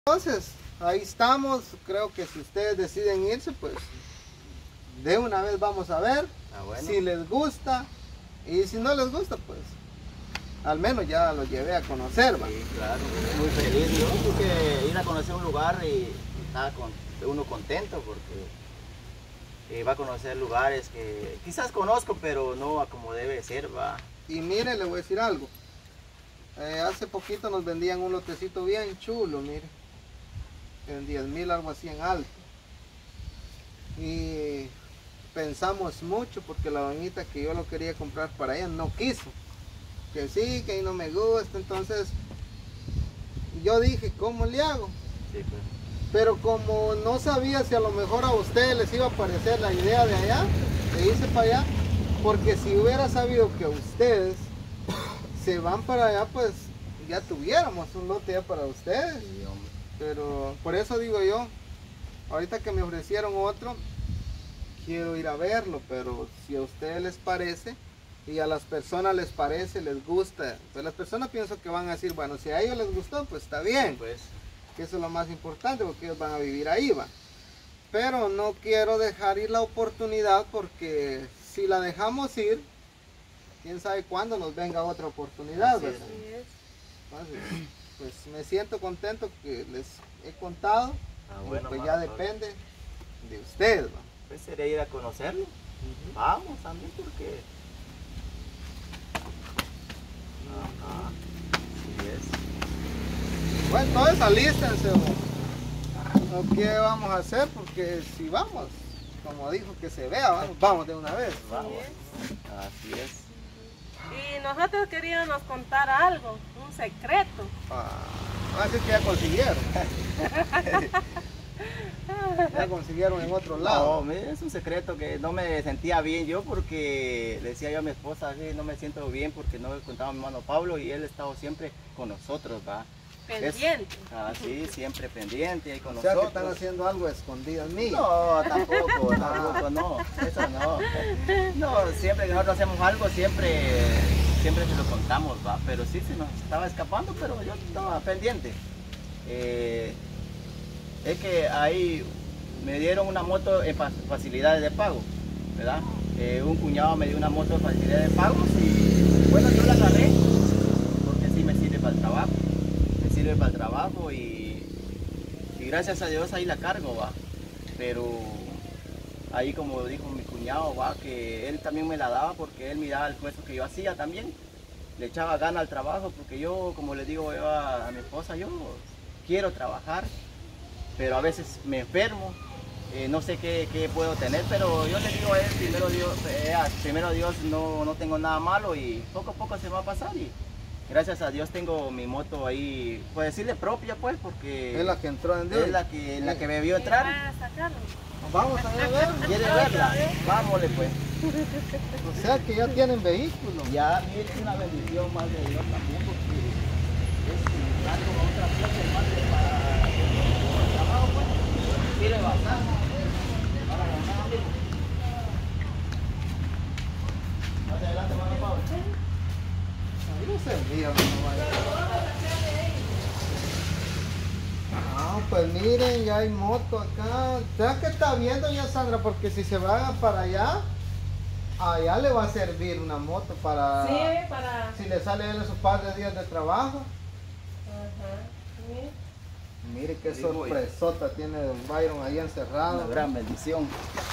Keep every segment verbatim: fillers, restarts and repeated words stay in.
Entonces, ahí estamos. Creo que si ustedes deciden irse, pues de una vez vamos a ver ah, bueno. si les gusta. Y si no les gusta, pues al menos ya lo llevé a conocer, ¿va? Sí, claro, muy feliz. Yo porque ir a conocer un lugar y está con, uno contento porque eh, va a conocer lugares que quizás conozco, pero no a como debe ser, va. Y mire, le voy a decir algo. Eh, hace poquito nos vendían un lotecito bien chulo, mire. En diez mil, algo así en alto. Y pensamos mucho porque la doñita que yo lo quería comprar para ella no quiso. Que sí, que ahí no me gusta. Entonces yo dije, ¿cómo le hago? Sí, pues. Pero como no sabía si a lo mejor a ustedes les iba a parecer la idea de allá, de irse para allá, porque si hubiera sabido que ustedes se van para allá, pues ya tuviéramos un lote ya para ustedes. Sí, hombre. Pero por eso digo yo, ahorita que me ofrecieron otro, quiero ir a verlo, pero si a ustedes les parece y a las personas les parece, les gusta, pues las personas pienso que van a decir, bueno, si a ellos les gustó, pues está bien. Sí, pues. Que eso es lo más importante porque ellos van a vivir ahí, va. Pero no quiero dejar ir la oportunidad porque si la dejamos ir, quién sabe cuándo nos venga otra oportunidad, Así es. ¿verdad? Entonces, pues me siento contento que les he contado, Ah, y bueno, pues mano, ya depende de ustedes, ¿va? pues sería ir a conocerlo. Ujú. Vamos también porque... Ajá, así es. Bueno, entonces alístense, ¿o qué vamos a hacer? Porque si vamos, como dijo que se vea, vamos, vamos de una vez. Vamos. Así es. Y nosotros queríamos contar algo, un secreto. Ah, así que ya consiguieron. Ya consiguieron en otro No, lado. mire, es un secreto que no me sentía bien yo porque le decía yo a mi esposa, sí, no me siento bien porque no le contaba a mi hermano Pablo y él ha estado siempre con nosotros, ¿va? Pendiente. Es, ah, sí, siempre pendiente y con O sea que nosotros. están haciendo algo escondidas mías. No, tampoco, tampoco, no, eso no. No, siempre que nosotros hacemos algo, siempre, siempre se lo contamos, ¿va? Pero sí se nos estaba escapando, pero yo estaba pendiente. Eh, es que ahí me dieron una moto en facilidades de pago, ¿verdad? Eh, un cuñado me dio una moto en facilidades de pago y bueno, yo la agarré porque sí me sirve para el trabajo, me sirve para el trabajo y, y gracias a Dios ahí la cargo, va. Pero ahí como dijo mi cuñado, va, que él también me la daba porque él miraba el esfuerzo que yo hacía también, le echaba gana al trabajo porque yo, como le digo yo a, a mi esposa, yo quiero trabajar, pero a veces me enfermo, eh, no sé qué, qué puedo tener, pero yo le digo a él, primero Dios, eh, primero Dios no, no tengo nada malo y poco a poco se va a pasar y gracias a Dios tengo mi moto ahí, puedo decirle propia pues, porque Es la que entró en Dios. es la que, la que me vio entrar. Ah, sacarlo. Vamos a ir a ver. ¿Quiere verla? Vámonos pues. O sea que ya tienen vehículo. Ya, mire, es una bendición más de Dios también porque es algo a otra cosa más de para el trabajo pues. Sirve bastante. Para ganar, amigo. Más adelante, mano Pablo. Ahí no se mira, no vaya. Ah, pues miren, ya hay moto acá. ¿Sabes qué está viendo ya, Sandra? Porque si se van para allá, allá le va a servir una moto para... Sí, para... Si le sale él esos par de días de trabajo. Ajá. Sí. Mire qué Sí, voy. sorpresota tiene Don Byron ahí encerrado. Una gran bendición.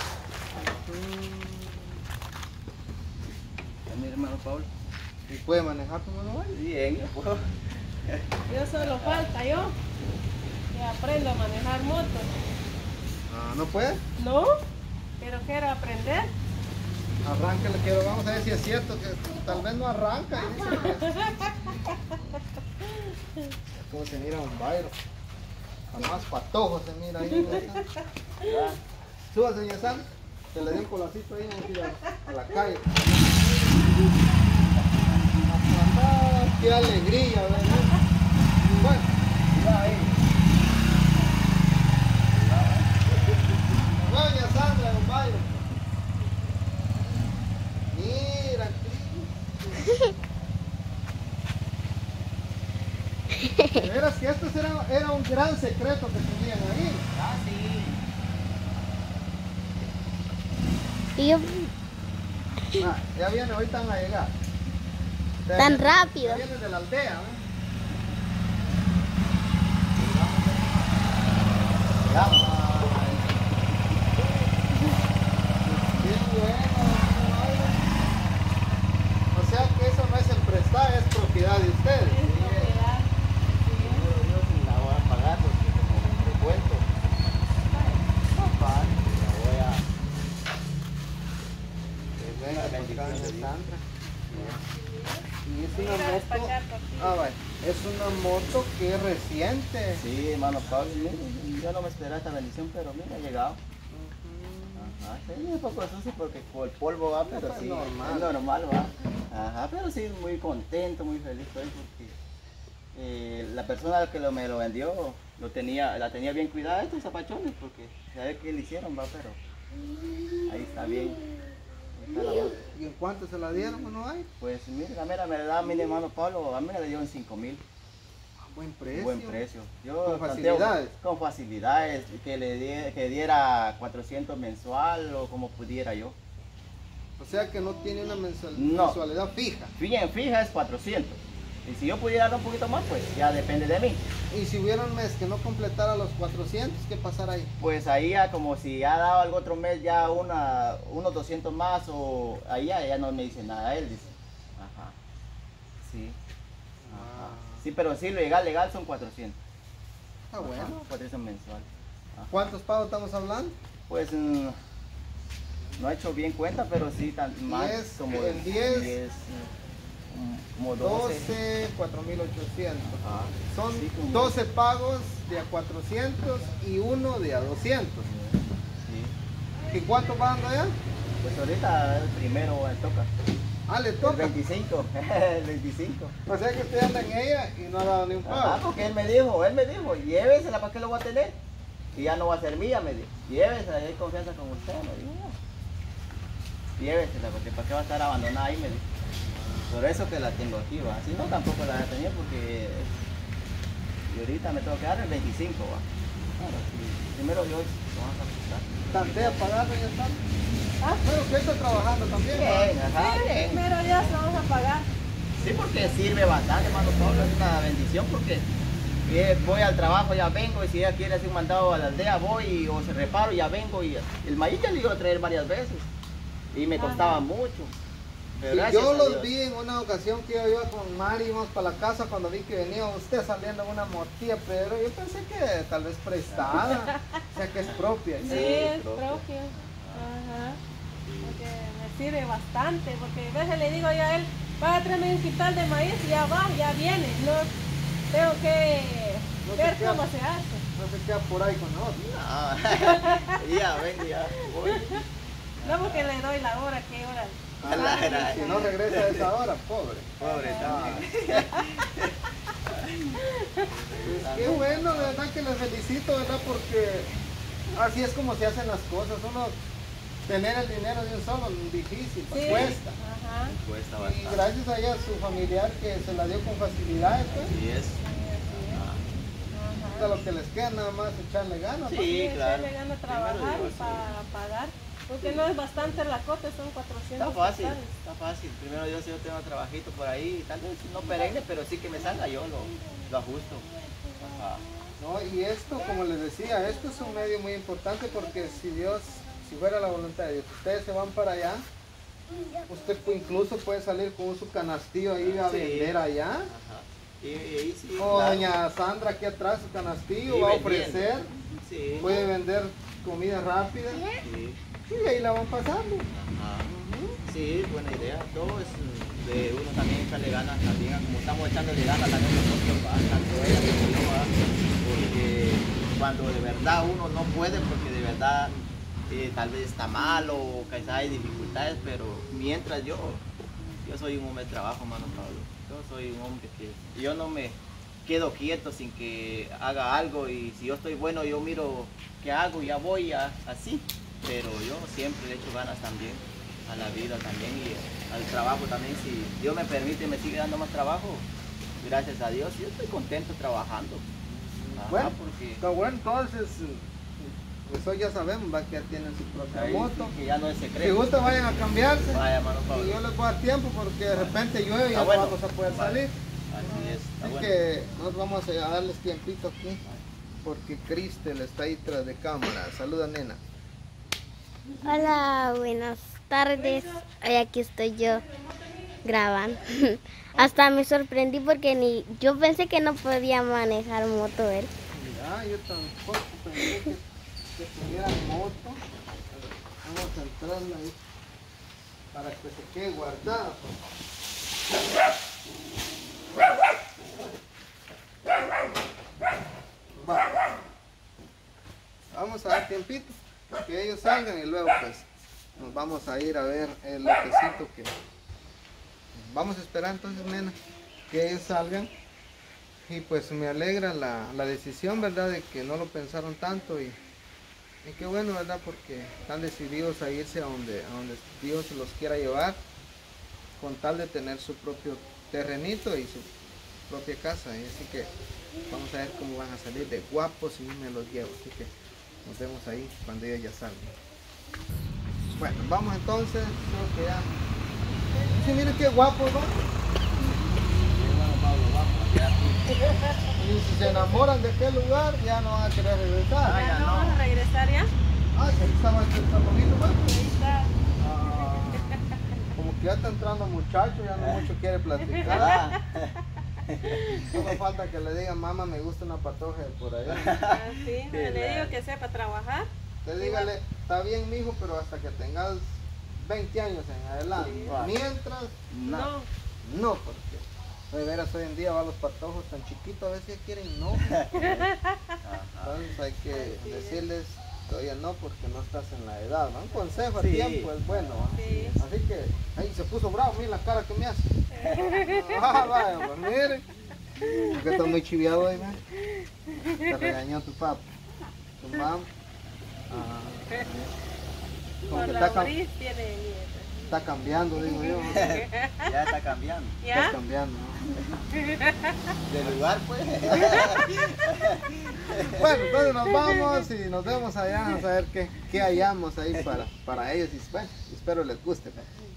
Mm, Mi hermano Pablo. ¿Y puede manejar como no vaya? Bien, yo puedo. Yo solo falta yo que aprendo a manejar moto. Ah, ¿no puede? No, pero quiero aprender. Arránquele, quiero, vamos a ver si es cierto que tal vez no arranca y dice que... ¿Cómo se mira un Byron? A más patojo se mira ahí. Ya. Súbase, señor Sam, que le dé un colacito ahí, vamos a ir a, a la calle. Ah, ¡qué alegría! ¿Verdad? Bueno, Ya, ahí. doña Sandra, don Byron. Mira aquí. De veras que esto era, era un gran secreto que tenían ahí. Ah, sí. Y yo, Ah, ya viene, ahorita van a llegar. tan rápido. Ya vienen de la aldea, ¿eh? Vamos. Bien bueno. O sea que eso no es emprestar, es propiedad de ustedes. Es propiedad. Yo, yo sí la voy a pagar porque como te cuento, no pago, la voy a... Venga, por acá, Sandra. Y es Ir una a moto, despachar tortillas. ah, vaya, es una moto que es reciente. Sí, hermano Pablo, sí, yo no me esperaba esta bendición, pero mira, ha llegado. Ajá, sí, un poco sucio porque por el polvo va, pero Pues sí, normal. es normal va. Ajá, pero sí, muy contento, muy feliz estoy porque eh, la persona que lo, me lo vendió, lo tenía, la tenía bien cuidada estos zapachones porque sabe qué le hicieron, va, pero ahí está bien. Ahí está la moto. ¿Y en cuánto se la dieron o no hay? Pues mira, la mera verdad, mi hermano Pablo, a mí me la dio en cinco mil. Ah, buen precio. Buen precio. Yo Con tanteo facilidades. Con facilidades, que le die- que diera cuatrocientos mensual o como pudiera yo. O sea que no tiene una mensual- No. mensualidad fija. Bien, fija es cuatrocientos. Y si yo pudiera dar un poquito más, pues ya depende de mí. Y si hubiera un mes que no completara los cuatrocientos, ¿qué pasará ahí? Pues ahí ya como si ha dado algo otro mes ya una, unos doscientos más o ahí ya, ya no me dice nada él, dice. Ajá. Sí. Ajá. Sí, pero sí, lo legal, legal son cuatrocientos. Está bueno. Ajá, cuatrocientos mensual. Ajá. ¿Cuántos pagos estamos hablando? Pues mm, no he hecho bien cuenta, pero sí, tan, más diez, como el diez, diez, mm, como doce. doce, cuatro mil ochocientos. Ajá. Son Sí, como- doce pagos de a cuatrocientos y uno de a doscientos. Sí. ¿Y cuánto pagando allá? Pues ahorita el primero me toca. Ah, le El toca. veinticinco. El veinticinco. O sea que usted anda en ella y no ha dado ni un Ajá, pago. porque él me dijo, él me dijo, llévesela, ¿para qué lo voy a tener? Y ya no va a ser mía, me dijo. Llévesela, hay confianza con usted, me dijo. Llévesela, porque ¿para qué va a estar abandonada ahí? Me dijo. Por eso que la tengo aquí, va. Si no, tampoco la tenía porque... Y ahorita me tengo que dar el veinticinco, va. Claro, sí. Primero Dios, lo vamos a ajustar. Tantea pagarlo y ya está. Ah, Bueno, usted está trabajando también. ¿no? Bien, ajá, sí, bien. primero Dios lo vamos a pagar. Sí, porque sirve bastante, hermano Pablo, es una bendición porque eh, voy al trabajo, ya vengo, y si ella quiere hacer un mandado a la aldea, voy, y- o se reparo, ya vengo, y el maíz ya lo iba a traer varias veces, y me costaba Ajá. mucho. Pero Y gracias yo a los Dios. vi en una ocasión que yo iba con Mari, íbamos para la casa cuando vi que venía usted saliendo en una motilla, pero yo pensé que tal vez prestada, o sea que es propia. Sí, Sí, es propio. propio. Ajá. Porque me sirve bastante, porque a veces le digo yo a él, va a traerme un quintal de maíz y ya va, ya viene. No tengo que No se ver queda- cómo se hace. No se queda por ahí con nosotros. No, ya vengo, ya voy. No porque le doy la hora, qué hora. A la hora. Si no regresa a esa hora, pobre. Pobre Ah. también. Pues qué bueno, de verdad que les felicito, ¿verdad? Porque así es como se hacen las cosas. Uno tener el dinero de un solo es difícil, pues, Sí. cuesta. Ajá. Cuesta Y bastante. gracias a ella, su familiar que se la dio con facilidad, pues, Así es. a lo que les queda nada más echarle ganas. Sí, pues. Sí, claro. le gana trabajar Primero y Dios, sí. para pagar. Porque no es bastante la cota, son cuatrocientos Está fácil, quetzales. está fácil. Primero Dios, yo tengo trabajito por ahí, tal vez no perenne, pero sí que me salga, yo lo, lo ajusto. Ajá. No, y esto, como les decía, esto es un medio muy importante porque si Dios, si fuera la voluntad de Dios, ustedes se van para allá, usted pu- incluso puede salir con su canastillo ahí a Sí. vender allá. Ajá. Y, y ahí sí. O claro. doña Sandra aquí atrás, su canastillo, Sí, va a vendiendo. ofrecer, Sí. puede vender comida rápida Sí. y ahí la van pasando. Ajá. Sí, buena idea. Todo es de uno también echarle ganas también, como estamos echándole ganas también nosotros, ¿va? Tanto ella como yo, ¿va? Porque cuando de verdad uno no puede, porque de verdad eh, tal vez está mal o quizás hay dificultades, pero mientras yo, yo soy un hombre de trabajo, mano Pablo. Yo soy un hombre que yo no me quedo quieto sin que haga algo, y si yo estoy bueno yo miro qué hago, ya voy a- así, pero yo siempre le echo ganas también a la vida también y al trabajo también. Si Dios me permite y me sigue dando más trabajo, gracias a Dios, yo estoy contento trabajando. Bueno, porque está bueno, entonces, pues hoy ya sabemos, va que ya tienen su propia ahí moto. sí que ya no es Si secreto. gustan, vayan a cambiarse. Vaya, mano Y Pablo. yo les voy a dar tiempo porque de repente llueve y ya Ah, bueno. no vamos a poder Vale. salir. Así es, está Así bueno. que nos vamos a darles tiempito aquí porque Cristel está ahí tras de cámara. Saluda, nena. Hola, buenas tardes. Hoy aquí estoy yo grabando. Hasta me sorprendí porque ni yo pensé que no podía manejar moto él. Mira, yo tampoco pensé que, que tuviera moto. Vamos a entrarla ahí para que se quede guardada. Va. Vamos a dar tiempito que ellos salgan y luego pues nos vamos a ir a ver el lotecito que vamos a esperar entonces, nena, que ellos salgan. Y pues me alegra la, la decisión, ¿verdad? De que no lo pensaron tanto y, y qué bueno, ¿verdad? Porque están decididos a irse a donde, a donde Dios los quiera llevar con tal de tener su propio terrenito y su propia casa. Y así que vamos a ver cómo van a salir de guapos y me los llevo. Así que nos vemos ahí cuando ellos ya salgan. Bueno, vamos entonces, creo que ya. Sí, miren qué guapos, ¿no? Y si se enamoran de aquel lugar, ya no van a querer regresar. Ah, ¿Ya ya no no. vamos a regresar ya? Ah, que estaba está bonito, pues. Ahí está. Ah, como que ya está entrando muchacho, ya no mucho quiere platicar. Ah, Solo falta que le diga, mamá, me gusta una patoja de por allá. Ah, sí, Sí, le la- digo que sepa trabajar. Usted dígale, está bien, mijo, pero hasta que tengas veinte años en adelante. Sí. Mientras, no. No. no, porque de veras hoy en día va los patojos tan chiquitos, a veces quieren no. Ajá. Entonces hay que decirles todavía no porque no estás en la edad, ¿no? Un consejo a Sí. tiempo es bueno, ¿no? Sí. Así que ahí se puso bravo, mira la cara que me hace. Ah, vaya, pues mire. Porque está muy chiviado hoy, ¿no? Te regañó tu papá, tu mamá. Ah, como Por que la está, cam- bris tiene nieto. está cambiando, digo yo. ¿no? Ya está cambiando. Está ¿Ya? cambiando, ¿no? De lugar, pues. Bueno, entonces nos vamos y nos vemos allá a ver qué, qué hallamos ahí para, para ellos y bueno, espero les guste. pues.